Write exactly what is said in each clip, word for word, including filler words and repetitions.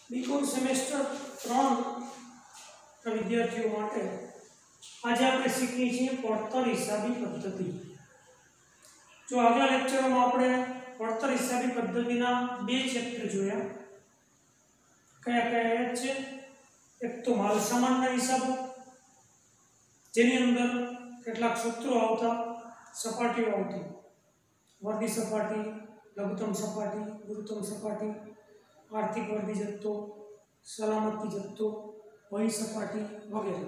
BCom semester ત્રણ વિદ્યાર્થીઓ માટે આજે આપણે શીખીએ છીએ પડતર હિસાબી પદ્ધતિ। જો આગલા લેક્ચરમાં આપણે પડતર હિસાબી પદ્ધતિના બે ચેપ્ટર જોયા, કયા કયા છે? એક તો માલ સામાનના હિસાબો, જેની અંદર કેટલાક સૂત્રો આવતા, સપાટીઓ આવતી, વર્દી સપાટી, લઘુત્તમ સપાટી, ગુરુત્તમ સપાટી, આર્થિક વર્દી જથ્થો, સલામતી જથ્થો, વહી સપાટી વગેરે,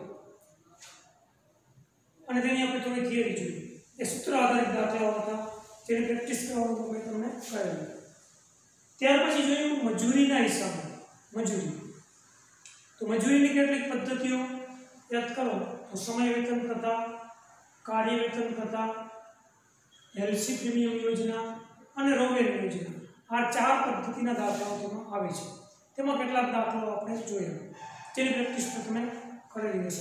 અને તેની આપણે થોડી થિયરી જોઈ। એ સૂત્ર આધારિત દાખલાઓ હતા, જેની પ્રેક્ટિસ કરવાનું મેં તમને કરેલું। ત્યાર પછી જોયું મજૂરીના હિસાબો, મજૂરી। તો મજૂરીની કેટલીક પદ્ધતિઓ યાદ કરો તો સમય વેતન પ્રથા, કાર્ય વેતન પ્રથા, એલસી પ્રીમિયમ યોજના અને રોવેન યોજના, આ ચાર પદ્ધતિના દાખલાઓ તેમાં આવે છે। તેમાં કેટલાક દાખલાઓ આપણે જોયા, જેની પ્રેક્ટિસ તમે કરેલી હશે।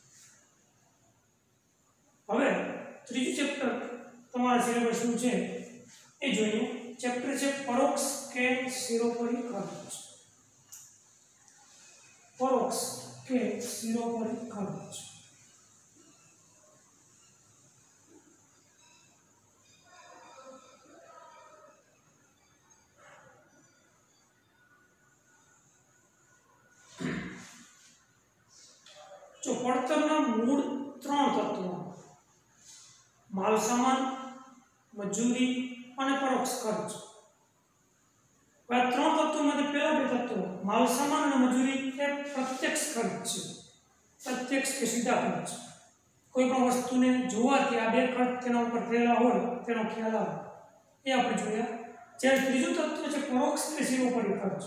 હવે ત્રીજું ચેપ્ટર તમારા સિલેબસનું છે એ જોઈએ। ચેપ્ટર છે પરોક્ષ કે શિરોપરી ખર્ચ। પરોક્ષ કે શિરોપરી ખર્ચ। જો પડતરના મૂળ ત્રણ તત્વો, માલ સામાન, મજૂરી અને પરોક્ષ ખર્ચ। આ ત્રણ તત્વોમાંથી પહેલા બે તત્વો માલ સામાન અને મજૂરી એ પ્રત્યક્ષ ખર્ચ છે, પ્રત્યક્ષ કે સીધા ખર્ચ। કોઈ પણ વસ્તુને જોવાથી આ બે ખર્ચ તેના ઉપર થયેલા હોય તેનો ખ્યાલ આવે, એ આપણે જોયા। જ્યારે ત્રીજું તત્વ છે પરોક્ષ કે શિરોપરી ખર્ચ।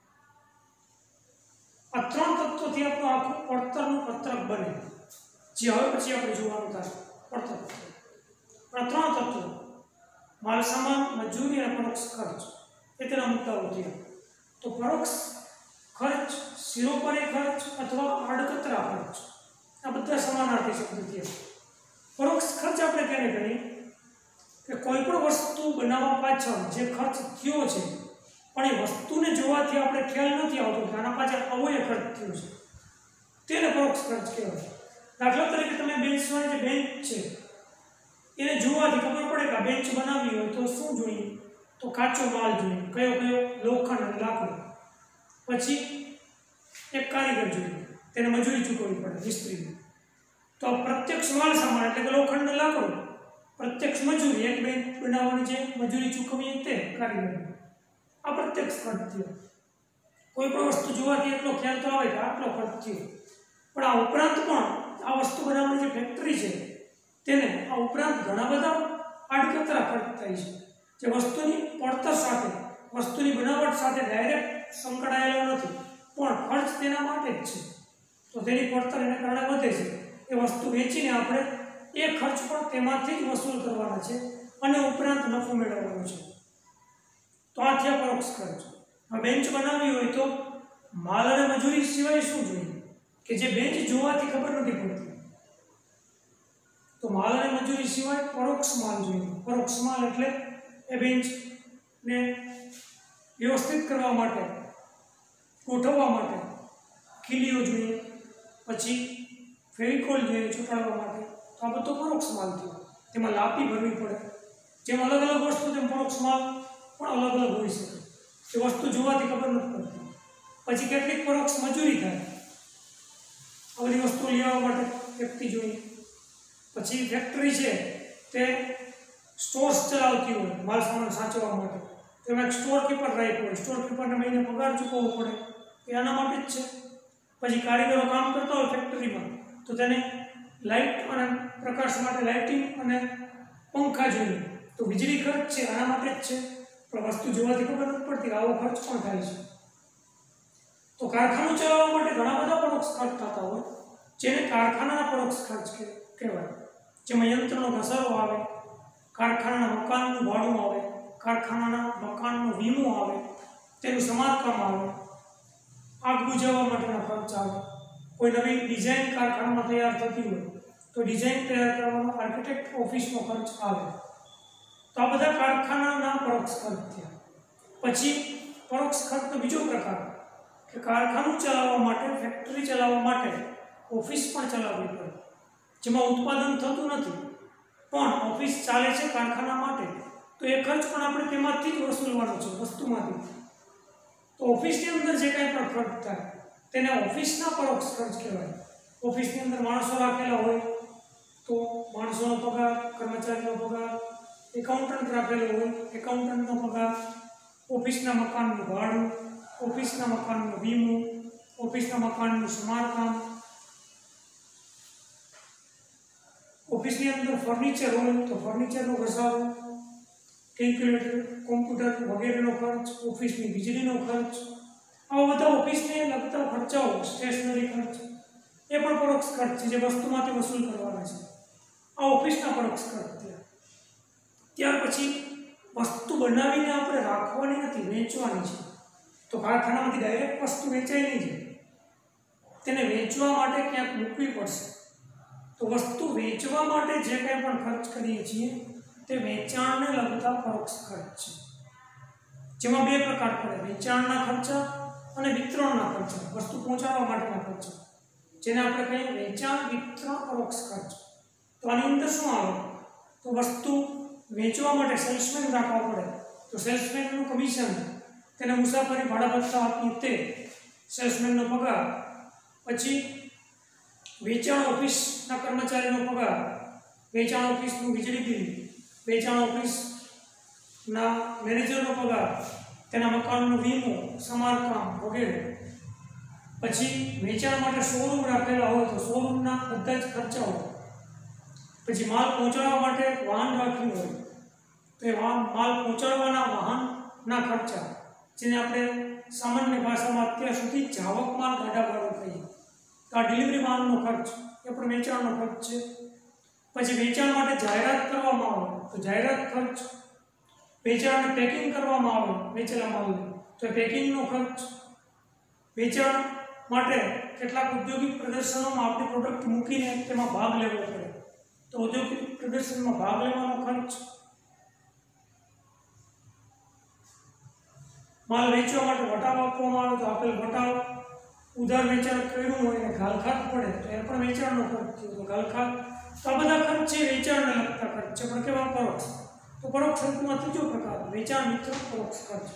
આ ત્રણ તત્વોથી આપણું આખું પડતરનું પત્રક બને, જે હવે પછી આપણે જોવાનું થાય પડતર। આ ત્રણ તત્વો માલ સામાન, મજૂરી અને પરોક્ષ ખર્ચ એ તેના મુદ્દાઓ થયા। તો પરોક્ષ ખર્ચ, શિરોપરી ખર્ચ અથવા આડકતરા ખર્ચ, આ બધા સમાનાર્થી શબ્દો થયા। પરોક્ષ ખર્ચ આપણે ક્યારે કહીએ કે કોઈ પણ વસ્તુ બનાવવા પાછળ જે ખર્ચ થયો છે પણ એ વસ્તુને જોવાથી આપણે ખ્યાલ નથી આવતો કે આના પાછળ આવો એ ખર્ચ થયો છે, તેને પરોક્ષ ખર્ચ કહેવાય। દાખલા તરીકે તમે બેન્ચમાં જે બેન્ચ છે એને જોવાથી ખબર પડે કે આ બેન્ચ બનાવવી હોય તો શું જોઈએ? તો કાચો માલ જોઈએ, કયો કયો? લોખંડ અને લાકડું। પછી એક કારીગર જોઈએ, તેને મજૂરી ચૂકવવી પડે, મિસ્ત્રીની। તો પ્રત્યક્ષ માલ સામાન એટલે કે લોખંડ અને લાકડું, પ્રત્યક્ષ મજૂરી, એક બેન્ચ બનાવવાની જે મજૂરી ચૂકવવી તે કારીગર, આ પ્રત્યક્ષ ખર્ચ થયો। કોઈ પણ વસ્તુ જોવાથી એટલો ખ્યાલ તો આવે કે આટલો ખર્ચ થયો, પણ આ ઉપરાંત પણ આ વસ્તુ બનાવવાની જે ફેક્ટરી છે તેને આ ઉપરાંત ઘણા બધા આડકતરા ખર્ચ થાય છે, જે વસ્તુની પડતર સાથે, વસ્તુની બનાવટ સાથે ડાયરેક્ટ સંકળાયેલો નથી, પણ ખર્ચ તેના માટે જ છે। તો તેની પડતર એને કારણે વધે છે। એ વસ્તુ વેચીને આપણે એ ખર્ચ પણ તેમાંથી જ વસૂલ કરવાના છે અને ઉપરાંત નફો મેળવવાનો છે। તો આ થયા પરોક્ષ ખર્ચ। આ બેન્ચ બનાવવી હોય તો માલ અને મજૂરી સિવાય શું જોઈએ કે જે બેન્ચ જોવાથી ખબર નથી પડતી? તો માલ અને મજૂરી સિવાય પરોક્ષ માલ જોઈએ। પરોક્ષ માલ એટલે એ બેન્ચને વ્યવસ્થિત કરવા માટે, ગોઠવવા માટે ખીલીઓ જોઈએ, પછી ફેવિકોલ જોઈએ ચોંટાડવા માટે, તો આ બધો પરોક્ષ માલ થયો। તેમાં લાપી ભરવી પડે, જેમ અલગ અલગ વસ્તુ તેમ પરોક્ષ માલ પણ અલગ અલગ હોઈ શકે, એ વસ્તુ જોવાથી ખબર નથી પડતી। પછી કેટલીક પરોક્ષ મજૂરી થાય, આ બધી વસ્તુ લઈ આવવા માટે વ્યક્તિ જોઈએ। પછી ફેક્ટરી છે તે સ્ટોર્સ ચલાવતી હોય માલ સામાન સાચવવા માટે, તો એમાં એક સ્ટોર કીપર રાખ્યો હોય, સ્ટોર કીપરને મહિને પગાર ચૂકવવો પડે, એ આના માટે જ છે। પછી કારીગરો કામ કરતા હોય ફેક્ટરીમાં, તો તેને લાઇટ અને પ્રકાશ માટે લાઇટિંગ અને પંખા જોઈએ, તો વીજળી ખર્ચ છે આના માટે જ છે, પણ વસ્તુ જોવાથી ખબર નથી પડતી, આવો ખર્ચ પણ થાય છે। તો કારખાનું ચલાવવા માટે ઘણા બધા પરોક્ષ ખર્ચ થતા હોય, જેને કારખાનાના પરોક્ષ ખર્ચ કહેવાય। જેમાં યંત્રનો ઘસારો આવે, કારખાનાના મકાનનું ભાડું આવે, કારખાનાના મકાનનો વીમો આવે, તેનું સમારકામ આવે, આગ બુઝાવવા માટેના ખર્ચ આવે, કોઈ નવી ડિઝાઇન કારખાનામાં તૈયાર થતી હોય તો ડિઝાઇન તૈયાર કરવાનો આર્કિટેક્ટ ઓફિસનો ખર્ચ આવે। તો આ બધા કારખાનાના પરોક્ષ ખર્ચ થયા। પછી પરોક્ષ ખર્ચનો બીજો પ્રકાર કે કારખાનું ચલાવવા માટે, ફેક્ટરી ચલાવવા માટે ઓફિસ પણ ચલાવવી પડે, જેમાં ઉત્પાદન થતું નથી પણ ઓફિસ ચાલે છે કારખાના માટે, તો એ ખર્ચ પણ આપણે તેમાંથી જ વસૂલવાનો છે, વસ્તુમાંથી. તો ઓફિસની અંદર જે કંઈ પણ ખર્ચ થાય તેને ઓફિસના પરોક્ષ ખર્ચ કહેવાય. ઓફિસની અંદર માણસો રાખેલા હોય તો માણસોનો પગાર, કર્મચારીનો પગાર, એકાઉન્ટન્ટ રાખેલો હોય એકાઉન્ટન્ટનો પગાર, ઓફિસના મકાનનું ભાડું, ઓફિસના મકાનનો વીમો, ઓફિસના મકાનનું સમારકામ, ઓફિસની અંદર ફર્નિચર હોય તો ફર્નિચરનો ઘસારો, કેલ્ક્યુલેટર, કોમ્પ્યુટર વગેરેનો ખર્ચ, ઓફિસની વીજળીનો ખર્ચ, આવા બધા ઓફિસને લગતા ખર્ચાઓ, સ્ટેશનરી ખર્ચ, એ પણ પરોક્ષ ખર્ચ છે જે વસ્તુમાંથી વસૂલ કરવાના છે. આ ઓફિસના પરોક્ષ ખર્ચ થયા. ત્યાર પછી વસ્તુ બનાવીને આપણે રાખવાની નથી, વેચવાની છે. તો કારખાનામાંથી ડાયરેક્ટ વસ્તુ વેચાઈ નહીં જાય, તેને વેચવા માટે ક્યાંક મૂકવી પડશે. તો વસ્તુ વેચવા માટે જે કંઈ પણ ખર્ચ કરીએ છીએ તે વેચાણને લગતા પરોક્ષ ખર્ચ છે, જેમાં બે પ્રકાર પડે: વેચાણના ખર્ચા અને વિતરણના ખર્ચા, વસ્તુ પહોંચાડવા માટેના ખર્ચા, જેને આપણે કહીએ વેચાણ વિતરણ પરોક્ષ ખર્ચ. તો આની અંદર શું આવે? તો વસ્તુ વેચવા માટે સેલ્સમેન રાખવા પડે, તો સેલ્સમેનનું કમિશન, તેને મુસાફરી ભાડા ભથ્થા આપી તે સેલ્સમેનનો પગાર, પછી વેચાણ ઓફિસના કર્મચારીનો પગાર, વેચાણ ઓફિસનું વીજળી બિલ, વેચાણ ઓફિસના મેનેજરનો પગાર, તેના મકાનનો વીમો, સમારકામ વગેરે. પછી વેચાણ માટે શોરૂમ રાખેલા હોય તો શોરૂમના બધા જ ખર્ચાઓ. પછી માલ પહોંચાડવા માટે વાહન રાખ્યું હોય તો એ વાહન માલ પહોંચાડવાના વાહનના ખર્ચા, જેને આપણે સામાન્ય ભાષામાં અત્યાર સુધી જાવક માલ ગાડા ભાડું કહીએ. તો આ ડિલિવરી માલનો ખર્ચ એ પણ વેચાણનો ખર્ચ છે. પછી વેચાણ માટે જાહેરાત કરવામાં આવે તો જાહેરાત ખર્ચ, વેચાણ પેકિંગ કરવામાં આવે વેચેલા માલને તો પેકિંગનો ખર્ચ, વેચાણ માટે કેટલાક ઔદ્યોગિક પ્રદર્શનોમાં આપણી પ્રોડક્ટ મૂકીને તેમાં ભાગ લેવો પડે તો ઔદ્યોગિક પ્રદર્શનમાં ભાગ લેવાનો ખર્ચ, માલ વેચવા માટે વટાવ આપવામાં આવે તો આપેલ વટાવ ઉધાર વેચાણ કર્યું હોય અને ઘાલખાત પડે તો એ પણ વેચાણનો ખર્ચ થયો. તો ઘાલખાત, આ બધા ખર્ચ છે વેચાણને લગતા ખર્ચ છે, પણ કેવા? પરોક્ષ. તો પરોક્ષ ખર્ચમાં ત્રીજો પ્રકાર વેચાણ વિતરણ પરોક્ષ ખર્ચ.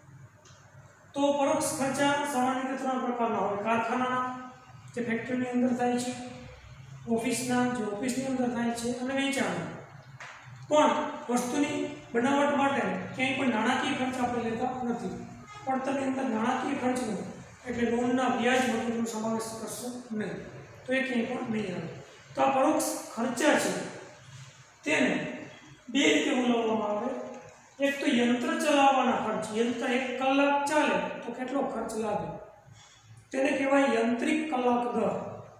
તો પરોક્ષ ખર્ચા સામાન્ય રીતે ત્રણ પ્રકારના હોય: કારખાનાના, જે ફેક્ટરીની અંદર થાય છે, ઓફિસના, જે ઓફિસની અંદર થાય છે, અને વેચાણ. પણ વસ્તુની બનાવટ માટે ક્યાંય પણ નાણાકીય ખર્ચ આપણે લેતા નથી. પડતરની અંદર નાણાકીય ખર્ચ નથી, એટલે લોનના વ્યાજ વગેરેનો સમાવેશ કરશો નહીં, તો એ ક્યાંય પણ નહીં આવે. તો આ પરોક્ષ ખર્ચા છે તેને બે રીતે બોલાવવામાં આવે. એક તો યંત્ર ચલાવવાના ખર્ચ, યંત્ર એક કલાક ચાલે તો કેટલો ખર્ચ લાગે તેને કહેવાય યંત્રિક કલાક દર.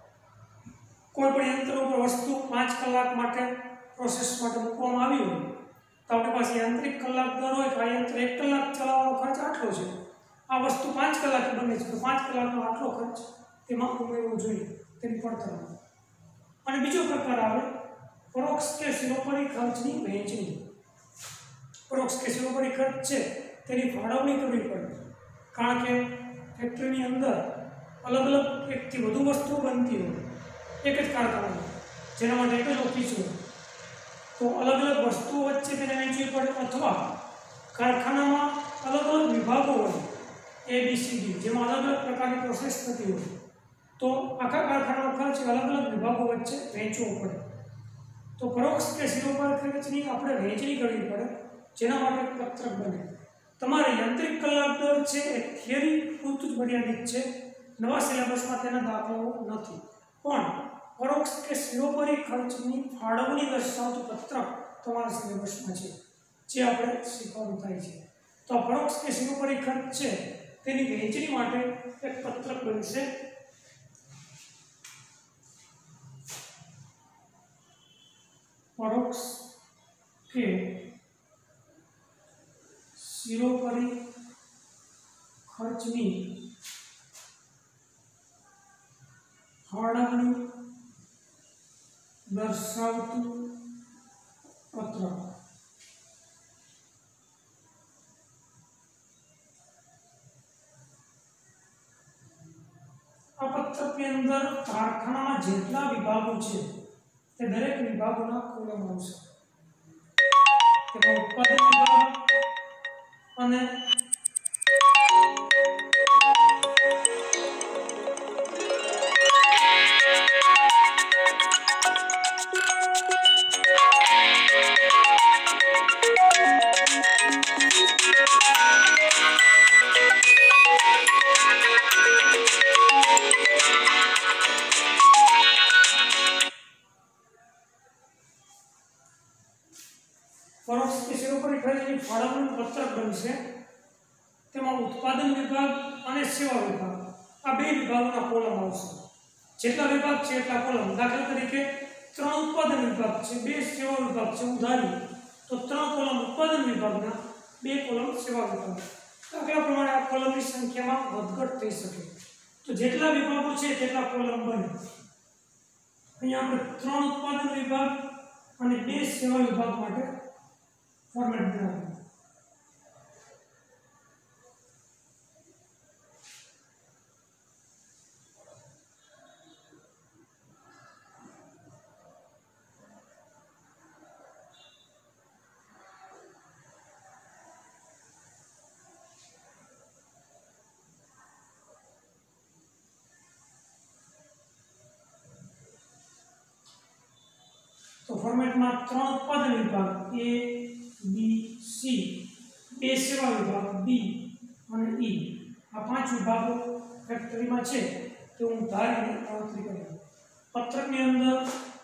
કોઈ પણ યંત્ર ઉપર વસ્તુ પાંચ કલાક માટે પ્રોસેસ માટે મૂકવામાં આવી હોય તો આપણી પાસે યાંત્રિક કલાક દર હોય તો આ યંત્ર એક કલાક ચલાવવાનો ખર્ચ આટલો છે, આ વસ્તુ પાંચ કલાકે બને છે તો પાંચ કલાકનો આટલો ખર્ચ તેમાં ઉમેરવો જોઈએ તેની પડતરમાં. અને બીજો પ્રકાર આવે પરોક્ષ કે શિરોપરી ખર્ચની વહેંચણી. પરોક્ષ કે શિરોપરી ખર્ચ છે તેની ફાળવણી કરવી પડે, કારણ કે ફેક્ટરીની અંદર અલગ અલગ એકથી વધુ વસ્તુઓ બનતી હોય એક જ કારખાનામાં, જેના માટે એક જ ઓફિસ હોય, તો અલગ અલગ વસ્તુઓ વચ્ચે તેને વહેંચવી પડે. અથવા કારખાનામાં અલગ અલગ વિભાગો હોય એ બી સી ડી, જેમાં અલગ અલગ પ્રકારની પ્રોસેસ થતી હોય, તો આખા કારખાનાનો ખર્ચ અલગ અલગ વિભાગો વચ્ચે વહેંચવો પડે. તો પરોક્ષ કે શિરોપરી ખર્ચની આપણે વહેંચણી કરવી પડે, જેના માટે પત્રક બને. તમારે યાંત્રિક કલાક દર છે એ થિયરી પૂરતું જ મર્યાદિત છે, નવા સિલેબસમાં તેના દાખલાઓ નથી. પણ પરોક્ષ કે શિરોપરી ખર્ચની ફાળવણી દર્શાવતું પત્રક તમારા સિલેબસમાં છે, જે આપણે શીખવાનું થાય છે. તો પરોક્ષ કે શિરોપરી ખર્ચ છે તેની વહેંચણી માટે એક પત્રક બનશે. પરોક્ષ કે શિરોપરી ખર્ચની ફાળવણી દર્શાવતું પત્રક. પત્રકની અંદર કારખાનામાં જેટલા વિભાગો છે તે દરેક વિભાગોના કોલમ આવશે. તેમાં ઉત્પાદન વિભાગ અને પરોક્ષ કે સર્વોપરી ખર્ચની ફાળવણી પત્રક બનશે. તેમાં ઉત્પાદન વિભાગ અને સેવા વિભાગ આ બે વિભાગોના કોલમ આવશે. જેટલા વિભાગ છે એટલા કોલમ. દાખલા તરીકે ત્રણ ઉત્પાદન વિભાગ છે, બે સેવા વિભાગ છે ઉદાહરણ, તો ત્રણ કોલમ ઉત્પાદન વિભાગના, બે કોલમ સેવા વિભાગ. દાખલા પ્રમાણે આ કોલમની સંખ્યામાં વધઘટ થઈ શકે. તો જેટલા વિભાગો છે તેટલા કોલમ બને. અહીંયા આપણે ત્રણ ઉત્પાદન વિભાગ અને બે સેવા વિભાગ માટે ફોર્મેટ બનાવ્યું. તો ફોર્મેટમાં ત્રણ ઉત્પાદન વિભાગ એ બી સી, બે સેવા વિભાગ બી અને ઈ, આ પાંચ વિભાગો ફેક્ટરીમાં છે તે હું ધારીને ગણતરી કરું. પત્રકની અંદર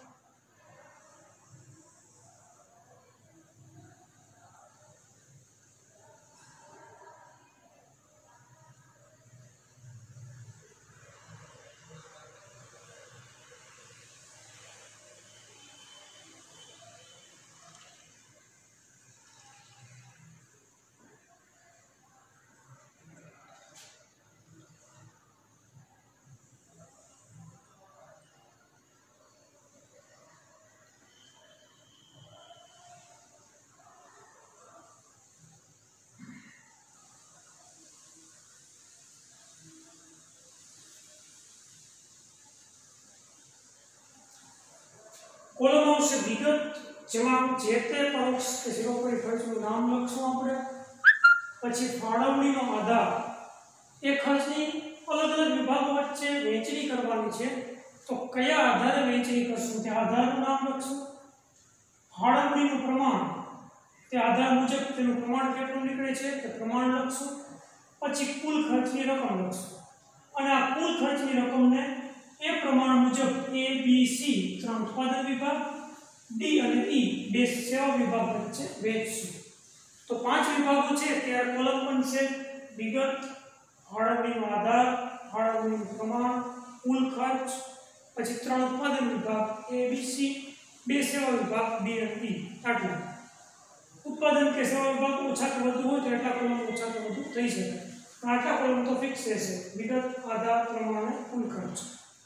કોલમ આવશે વિગત, જેમાં જે તે પરોક્ષ કે સર્વોપરી ખર્ચનું નામ લખશું આપણે. પછી ફાળવણીનો આધાર, એ ખર્ચની અલગ અલગ વિભાગો વચ્ચે વહેંચણી કરવાની છે, તો કયા આધારે વહેંચણી કરશું તે આધારનું નામ લખશું. ફાળવણીનું પ્રમાણ, તે આધાર મુજબ તેનું પ્રમાણ કેટલું નીકળે છે તે પ્રમાણ લખશું. પછી કુલ ખર્ચની રકમ લખશું અને આ કુલ ખર્ચની રકમને એ પ્રમાણ મુજબ એ બી સી ત્રણ ઉત્પાદન વિભાગ, ડી અને ઈ બે સેવા વિભાગ વચ્ચે વહેંચશું. તો પાંચ વિભાગો છે ત્યારે કોલમ બનશે વિગત, ફાળવણીનો આધાર, ફાળવણીનું પ્રમાણ, કુલ ખર્ચ, પછી ત્રણ ઉત્પાદન વિભાગ એ બી સી, બે સેવા વિભાગ ડી અને ઈ. આટલું. ઉત્પાદન કે સેવા વિભાગ ઓછા કે વધુ હોય તો એટલા કોલમ ઓછા કે વધુ થઈ શકે. આટલા કોલમ તો ફિક્સ રહેશે: વિગત, આધાર, પ્રમાણ અને કુલ ખર્ચ.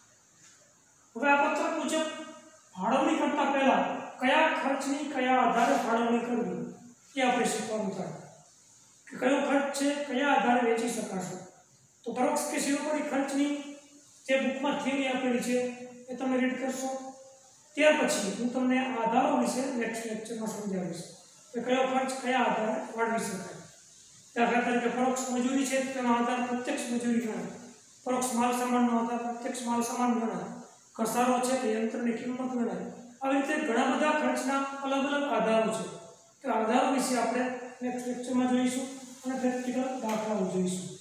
હવે આ પત્રક મુજબ ફાળવણી કરતા પહેલા કયા ખર્ચની કયા આધારે ફાળવણી કરવી એ આપણે શીખવાનું થાય કે કયો ખર્ચ છે કયા આધારે વેચી શકાશે. તો પરોક્ષ કે સર્વોપરી ખર્ચની જે બુકમાં થિયરી આપેલી છે એ તમે રીડ કરશો. ત્યાર પછી હું તમને આધારો વિશે નેક્સ્ટ લેક્ચરમાં સમજાવીશ કે કયો ખર્ચ કયા આધારે ફાળવી શકાય. દાખલા તરીકે પરોક્ષ મજૂરી છે તેનો આધાર પ્રત્યક્ષ મજૂરી ગણાય, પરોક્ષ માલ સામાનનો આધાર પ્રત્યક્ષ માલ સામાન ગણાય, ઘસારો છે તે યંત્રની કિંમત ગણાય. આવી રીતે ઘણા બધા ખર્ચના અલગ અલગ આધારો છે. તો આધારો વિશે આપણે નેક્સ્ટ લેક્ચરમાં જોઈશું અને પ્રેક્ટિકલ દાખલાઓ જોઈશું.